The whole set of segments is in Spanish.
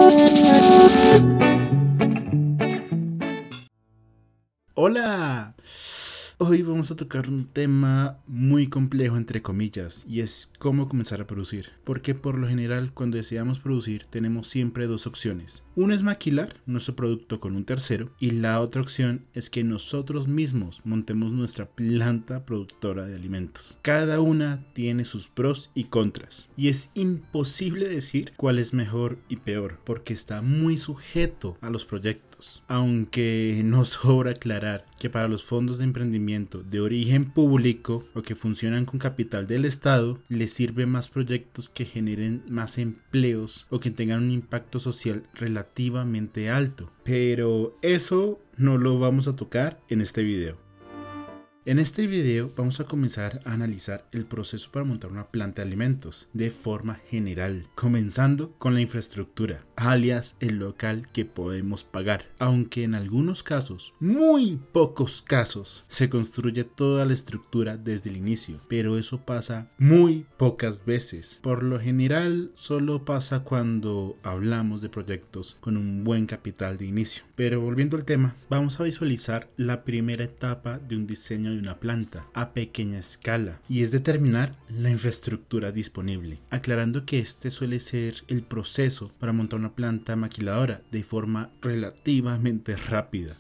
Hola, hoy vamos a tocar un tema muy complejo entre comillas y es cómo comenzar a producir, porque por lo general cuando deseamos producir tenemos siempre dos opciones. Una es maquilar nuestro producto con un tercero y la otra opción es que nosotros mismos montemos nuestra planta productora de alimentos. Cada una tiene sus pros y contras y es imposible decir cuál es mejor y peor porque está muy sujeto a los proyectos. Aunque nos sobra aclarar que para los fondos de emprendimiento de origen público o que funcionan con capital del Estado, les sirve más proyectos que generen más empleos o que tengan un impacto social relativamente alto. Pero eso no lo vamos a tocar en este video. En este video vamos a comenzar a analizar el proceso para montar una planta de alimentos de forma general, comenzando con la infraestructura, alias el local que podemos pagar, aunque en algunos casos, muy pocos casos, se construye toda la estructura desde el inicio, pero eso pasa muy pocas veces. Por lo general solo pasa cuando hablamos de proyectos con un buen capital de inicio. Pero volviendo al tema, vamos a visualizar la primera etapa de un diseño de una planta a pequeña escala y es determinar la infraestructura disponible, aclarando que este suele ser el proceso para montar una planta maquiladora de forma relativamente rápida.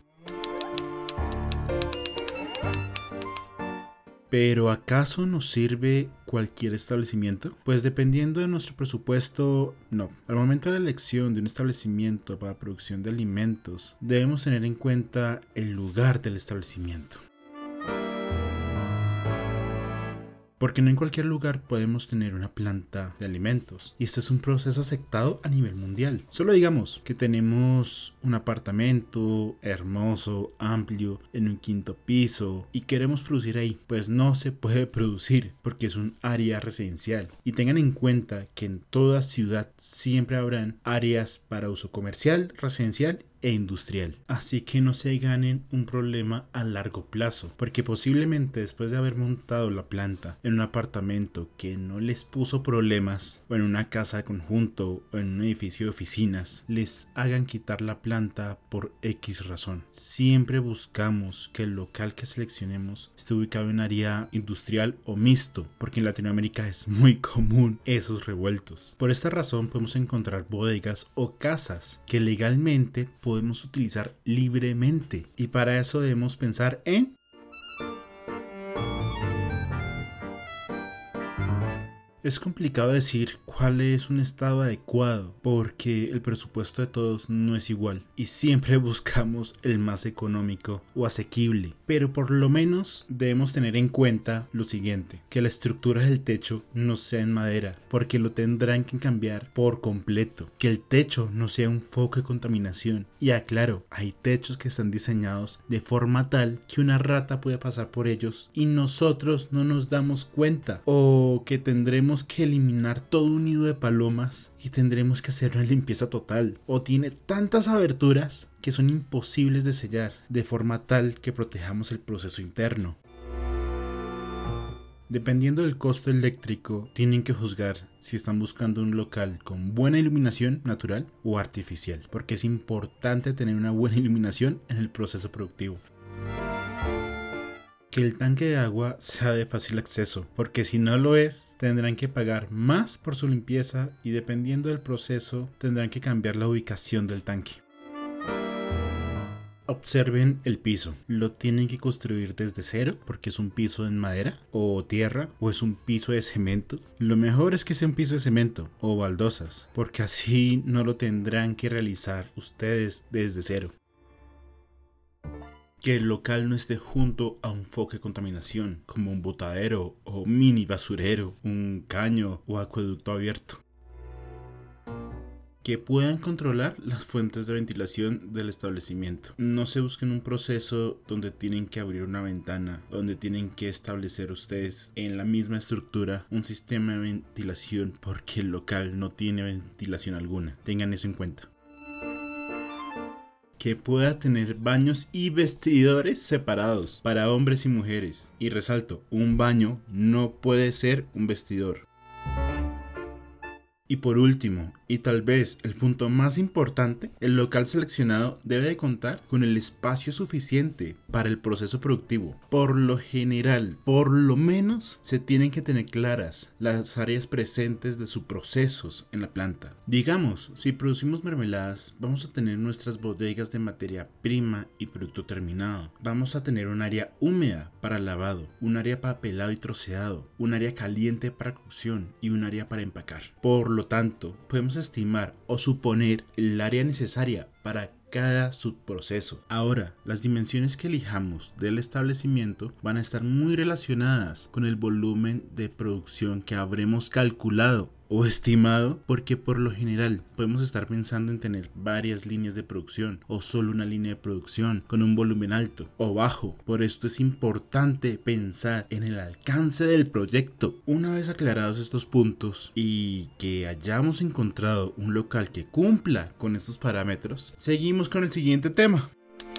¿Pero acaso nos sirve cualquier establecimiento? Pues dependiendo de nuestro presupuesto, no. Al momento de la elección de un establecimiento para producción de alimentos, debemos tener en cuenta el lugar del establecimiento. Porque no en cualquier lugar podemos tener una planta de alimentos. Y esto es un proceso aceptado a nivel mundial. Solo digamos que tenemos un apartamento hermoso, amplio, en un quinto piso y queremos producir ahí. Pues no se puede producir porque es un área residencial. Y tengan en cuenta que en toda ciudad siempre habrán áreas para uso comercial, residencial e industrial, así que no se ganen un problema a largo plazo, porque posiblemente después de haber montado la planta en un apartamento que no les puso problemas, o en una casa de conjunto o en un edificio de oficinas, les hagan quitar la planta por X razón. Siempre buscamos que el local que seleccionemos esté ubicado en un área industrial o mixto, porque en Latinoamérica es muy común esos revueltos. Por esta razón podemos encontrar bodegas o casas que legalmente podemos utilizar libremente y para eso debemos pensar en Es complicado decir cuál es un estado adecuado porque el presupuesto de todos no es igual y siempre buscamos el más económico o asequible, pero por lo menos debemos tener en cuenta lo siguiente, que la estructura del techo no sea en madera porque lo tendrán que cambiar por completo, que el techo no sea un foco de contaminación y aclaro, hay techos que están diseñados de forma tal que una rata puede pasar por ellos y nosotros no nos damos cuenta o que tendremos que eliminar todo un nido de palomas y tendremos que hacer una limpieza total o tiene tantas aberturas que son imposibles de sellar de forma tal que protejamos el proceso interno. Dependiendo del costo eléctrico, tienen que juzgar si están buscando un local con buena iluminación natural o artificial, porque es importante tener una buena iluminación en el proceso productivo. Que el tanque de agua sea de fácil acceso, porque si no lo es, tendrán que pagar más por su limpieza y dependiendo del proceso, tendrán que cambiar la ubicación del tanque. Observen el piso, lo tienen que construir desde cero porque es un piso en madera o tierra o es un piso de cemento. Lo mejor es que sea un piso de cemento o baldosas porque así no lo tendrán que realizar ustedes desde cero. Que el local no esté junto a un foco de contaminación como un botadero o mini basurero, un caño o acueducto abierto. Que puedan controlar las fuentes de ventilación del establecimiento. No se busquen un proceso donde tienen que abrir una ventana, donde tienen que establecer ustedes en la misma estructura un sistema de ventilación porque el local no tiene ventilación alguna. Tengan eso en cuenta. Que pueda tener baños y vestidores separados para hombres y mujeres. Y resalto, un baño no puede ser un vestidor. Y por último, y tal vez el punto más importante, el local seleccionado debe de contar con el espacio suficiente para el proceso productivo. Por lo general, por lo menos, se tienen que tener claras las áreas presentes de sus procesos en la planta. Digamos, si producimos mermeladas, vamos a tener nuestras bodegas de materia prima y producto terminado. Vamos a tener un área húmeda para lavado, un área para pelado y troceado, un área caliente para cocción y un área para empacar. Por lo tanto, podemos estimar o suponer el área necesaria para cada subproceso. Ahora, las dimensiones que elijamos del establecimiento van a estar muy relacionadas con el volumen de producción que habremos calculado o estimado, porque por lo general podemos estar pensando en tener varias líneas de producción o solo una línea de producción con un volumen alto o bajo. Por esto es importante pensar en el alcance del proyecto. Una vez aclarados estos puntos y que hayamos encontrado un local que cumpla con estos parámetros, seguimos con el siguiente tema.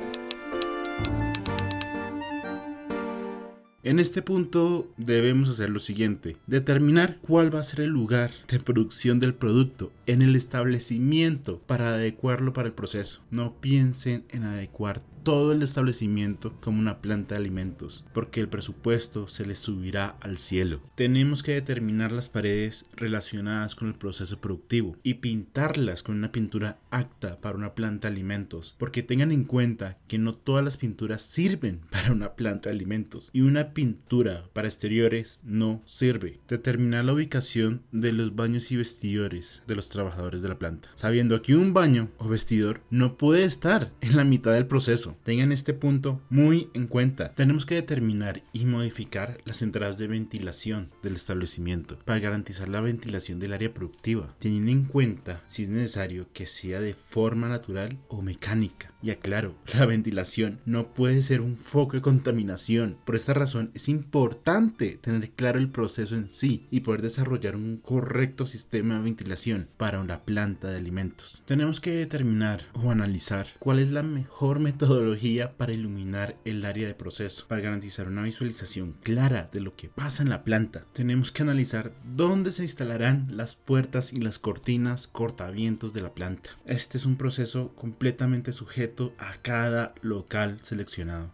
En este punto debemos hacer lo siguiente: determinar cuál va a ser el lugar de producción del producto en el establecimiento para adecuarlo para el proceso. No piensen en adecuar todo el establecimiento como una planta de alimentos, porque el presupuesto se les subirá al cielo. Tenemos que determinar las paredes relacionadas con el proceso productivo y pintarlas con una pintura apta para una planta de alimentos, porque tengan en cuenta que no todas las pinturas sirven para una planta de alimentos y una pintura para exteriores no sirve. Determinar la ubicación de los baños y vestidores de los trabajadores de la planta, sabiendo que un baño o vestidor no puede estar en la mitad del proceso. Tengan este punto muy en cuenta. Tenemos que determinar y modificar las entradas de ventilación del establecimiento para garantizar la ventilación del área productiva, teniendo en cuenta si es necesario que sea de forma natural o mecánica. Y aclaro, la ventilación no puede ser un foco de contaminación. Por esta razón es importante tener claro el proceso en sí y poder desarrollar un correcto sistema de ventilación para una planta de alimentos. Tenemos que determinar o analizar cuál es la mejor metodología para iluminar el área de proceso, para garantizar una visualización clara de lo que pasa en la planta. Tenemos que analizar dónde se instalarán las puertas y las cortinas cortavientos de la planta. Este es un proceso completamente sujeto a cada local seleccionado.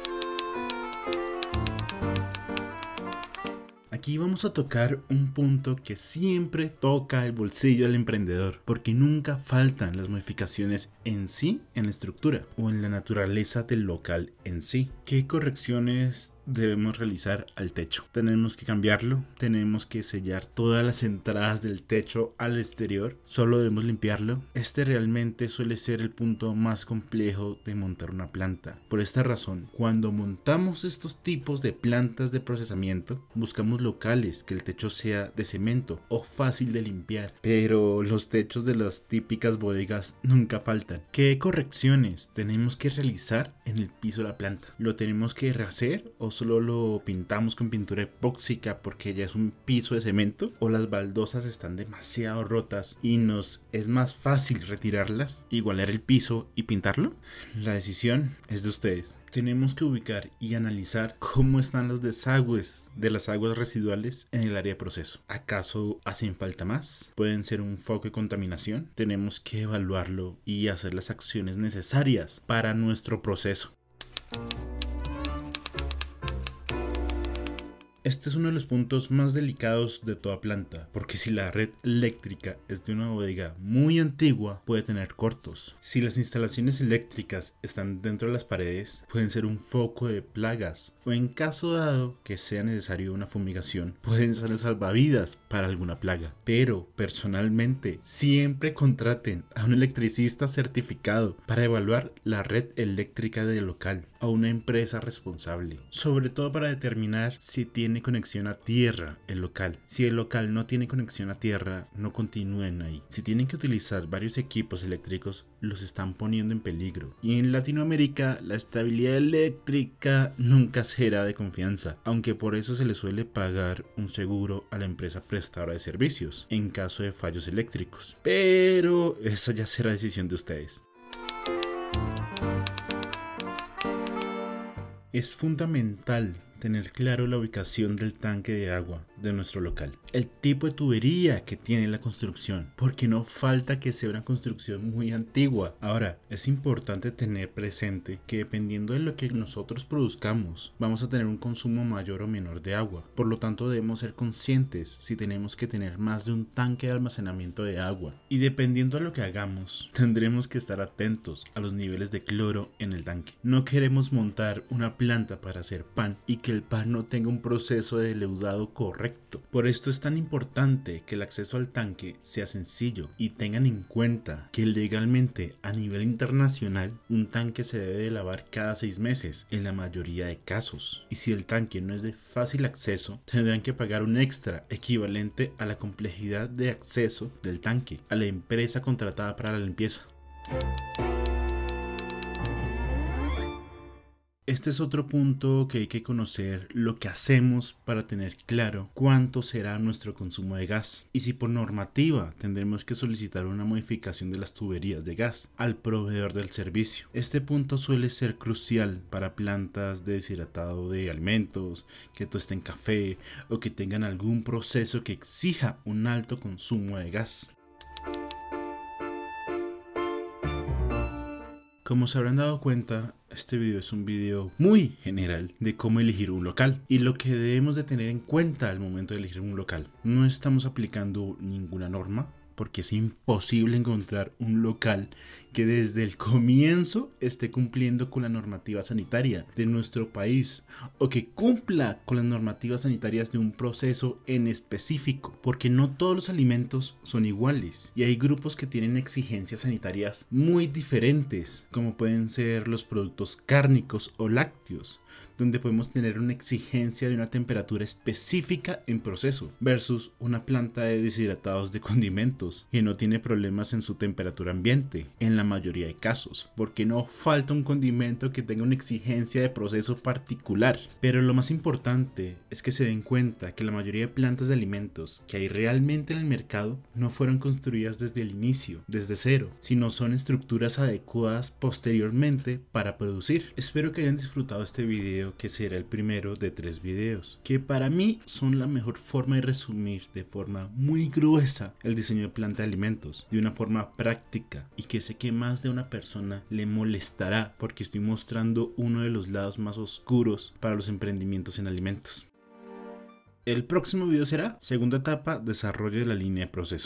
Aquí vamos a tocar un punto que siempre toca el bolsillo del emprendedor, porque nunca faltan las modificaciones en sí en la estructura o en la naturaleza del local en sí. ¿Qué correcciones debemos realizar al techo? Tenemos que cambiarlo, tenemos que sellar todas las entradas del techo al exterior, solo debemos limpiarlo. Este realmente suele ser el punto más complejo de montar una planta. Por esta razón, cuando montamos estos tipos de plantas de procesamiento, buscamos locales que el techo sea de cemento o fácil de limpiar, pero los techos de las típicas bodegas nunca faltan. ¿Qué correcciones tenemos que realizar en el piso de la planta? ¿Lo tenemos que rehacer o solo lo pintamos con pintura epóxica porque ya es un piso de cemento? ¿O las baldosas están demasiado rotas y nos es más fácil retirarlas, igualar el piso y pintarlo? La decisión es de ustedes. Tenemos que ubicar y analizar cómo están los desagües de las aguas residuales en el área de proceso. ¿Acaso hacen falta más? ¿Pueden ser un foco de contaminación? Tenemos que evaluarlo y hacer las acciones necesarias para nuestro proceso. Este es uno de los puntos más delicados de toda planta, porque si la red eléctrica es de una bodega muy antigua, puede tener cortos. Si las instalaciones eléctricas están dentro de las paredes, pueden ser un foco de plagas, o en caso dado que sea necesario una fumigación, pueden ser salvavidas para alguna plaga. Pero, personalmente, siempre contraten a un electricista certificado para evaluar la red eléctrica del local, a una empresa responsable, sobre todo para determinar si tiene conexión a tierra el local. Si el local no tiene conexión a tierra, no continúen ahí. Si tienen que utilizar varios equipos eléctricos, los están poniendo en peligro. Y en Latinoamérica, la estabilidad eléctrica nunca será de confianza, aunque por eso se le suele pagar un seguro a la empresa prestadora de servicios en caso de fallos eléctricos. Pero eso ya será decisión de ustedes. Es fundamental tener claro la ubicación del tanque de agua de nuestro local, el tipo de tubería que tiene la construcción, porque no falta que sea una construcción muy antigua. Ahora, es importante tener presente que dependiendo de lo que nosotros produzcamos, vamos a tener un consumo mayor o menor de agua. Por lo tanto, debemos ser conscientes si tenemos que tener más de un tanque de almacenamiento de agua. Y dependiendo de lo que hagamos, tendremos que estar atentos a los niveles de cloro en el tanque. No queremos montar una planta para hacer pan y que el pan no tenga un proceso de leudado correcto. Por esto es tan importante que el acceso al tanque sea sencillo y tengan en cuenta que legalmente a nivel internacional un tanque se debe de lavar cada 6 meses en la mayoría de casos. Y si el tanque no es de fácil acceso, tendrán que pagar un extra equivalente a la complejidad de acceso del tanque a la empresa contratada para la limpieza. Este es otro punto que hay que conocer, lo que hacemos para tener claro cuánto será nuestro consumo de gas y si por normativa tendremos que solicitar una modificación de las tuberías de gas al proveedor del servicio. Este punto suele ser crucial para plantas de deshidratado de alimentos, que tosten café o que tengan algún proceso que exija un alto consumo de gas. Como se habrán dado cuenta, este video es un video muy general de cómo elegir un local y lo que debemos de tener en cuenta al momento de elegir un local. No estamos aplicando ninguna norma porque es imposible encontrar un local que desde el comienzo esté cumpliendo con la normativa sanitaria de nuestro país o que cumpla con las normativas sanitarias de un proceso en específico, porque no todos los alimentos son iguales y hay grupos que tienen exigencias sanitarias muy diferentes, como pueden ser los productos cárnicos o lácteos, donde podemos tener una exigencia de una temperatura específica en proceso versus una planta de deshidratados de condimentos que no tiene problemas en su temperatura ambiente en la mayoría de casos, porque no falta un condimento que tenga una exigencia de proceso particular. Pero lo más importante es que se den cuenta que la mayoría de plantas de alimentos que hay realmente en el mercado no fueron construidas desde el inicio, desde cero, sino son estructuras adecuadas posteriormente para producir. Espero que hayan disfrutado este video, que será el primero de 3 videos, que para mí son la mejor forma de resumir de forma muy gruesa el diseño de planta de alimentos, de una forma práctica, y que sé que más de una persona le molestará porque estoy mostrando uno de los lados más oscuros para los emprendimientos en alimentos. El próximo video será segunda etapa, desarrollo de la línea de proceso.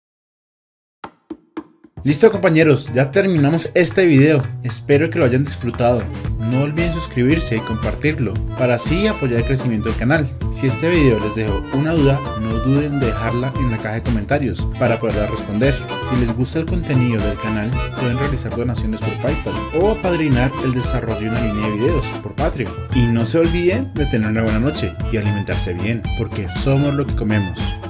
Listo compañeros, ya terminamos este video, espero que lo hayan disfrutado. No olviden suscribirse y compartirlo para así apoyar el crecimiento del canal. Si este video les dejó una duda, no duden en dejarla en la caja de comentarios para poderla responder. Si les gusta el contenido del canal, pueden realizar donaciones por PayPal o apadrinar el desarrollo de una línea de videos por Patreon. Y no se olviden de tener una buena noche y alimentarse bien, porque somos lo que comemos.